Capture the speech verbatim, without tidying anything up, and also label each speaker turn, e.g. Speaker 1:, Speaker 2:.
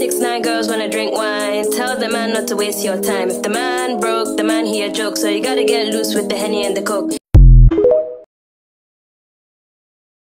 Speaker 1: six nine girls wanna drink wine. Tell the man not to waste your time. If the man broke, the man he a joke. So you gotta get loose with the Henny and the Coke.